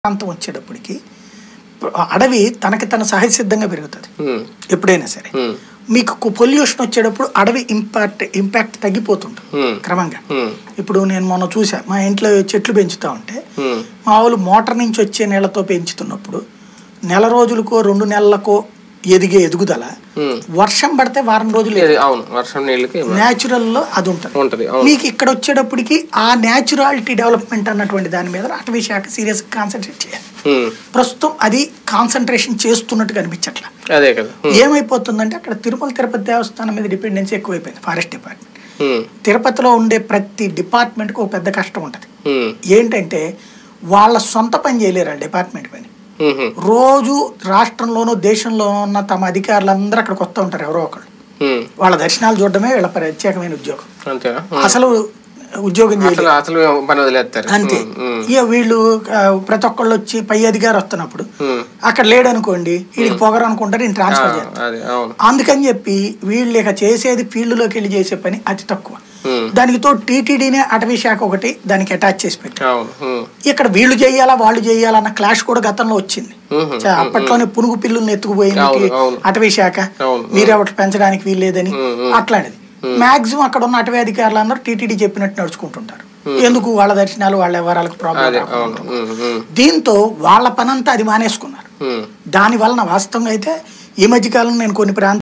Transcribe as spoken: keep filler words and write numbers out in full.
ప్రాంతం వచ్చేటప్పటికి అడవి తనకి తన సహజసిద్ధంగా పెరుగుతుంది. ఎప్పుడైనా సరే మీకు పొల్యూషన్ వచ్చేటప్పుడు అడవి ఇంపాక్ట్ ఇంపాక్ట్ తగ్గిపోతుంది క్రమంగా. ఇప్పుడు నేను మొన్న చూసా, మా ఇంట్లో చెట్లు పెంచుతా ఉంటే మా వాళ్ళు మోటార్ నుంచి వచ్చే నీళ్లతో పెంచుతున్నప్పుడు నెల రోజులకో రెండు నెలలకో ఎదిగే ఎదుగుదల వర్షం పడితే వారం రోజులు న్యాచురల్ లో అది ఉంటుంది. మీకు ఇక్కడ వచ్చేటప్పటికి ఆ న్యాచురాలిటీ డెవలప్మెంట్ అన్నటువంటి దాని మీద అటవీ శాఖ సీరియస్ కాన్సన్ట్రేట్ చేయాలి. ప్రస్తుతం అది కాన్సన్ట్రేషన్ చేస్తున్నట్టు కనిపించట్లా. ఏమైపోతుందంటే అక్కడ తిరుమల తిరుపతి దేవస్థానం మీద డిపెండెన్సీ ఎక్కువైపోయింది. ఫారెస్ట్ డిపార్ట్మెంట్ తిరుపతిలో ఉండే ప్రతి డిపార్ట్మెంట్ కు ఒక పెద్ద కష్టం ఉంటది. ఏంటంటే వాళ్ళ సొంత పని చేయలేరు ఆ డిపార్ట్మెంట్ పని. రోజు రాష్ట్రంలోనూ దేశంలోనూ ఉన్న తమ అధికారులందరూ అక్కడికి వస్తూ ఉంటారు. ఎవరో ఒకళ్ళు వాళ్ళ దర్శనాలు చూడడమే వీళ్ళ ప్రత్యేకమైన ఉద్యోగం. అసలు ఉద్యోగం చేయలేదు అంతే. ఇక వీళ్ళు ప్రతి ఒక్కళ్ళు వచ్చి పై అధికారి వస్తున్నప్పుడు అక్కడ లేడనుకోండి వీడికి పొగరు అనుకుంటారు, ఈయన ట్రాన్స్ఫర్ చేస్తారు. అందుకని చెప్పి వీళ్ళు ఇక చేసేది ఫీల్డ్ లోకి వెళ్ళి చేసే పని అతి తక్కువ. దానికి తో టీటీడీనే అటవీ శాఖ ఒకటి దానికి అటాచ్ చేసి పెట్టారు. ఇక్కడ వీళ్ళు చేయాలా వాళ్ళు చేయాలా అన్న క్లాష్ కూడా గతంలో వచ్చింది. అప్పట్లోనే పునుగు పిల్లుల్ని ఎత్తుకుపోయింది అటవీ శాఖ, మీరే ఒకటి పెంచడానికి వీల్లేదని. అట్లాంటిది మాక్సిమం అక్కడ ఉన్న అటవీ అధికారులందరూ టీటీడీ చెప్పినట్టు నడుచుకుంటుంటారు. ఎందుకు వాళ్ళ దర్శనాలు వాళ్ళ వ్యవహారాలకు ప్రాబ్లం. దీంతో వాళ్ళ పనంతా అది మానేసుకున్నారు. దాని వలన వాస్తవంగా అయితే ఈ మధ్యకాలంలో నేను కొన్ని ప్రాంతాలు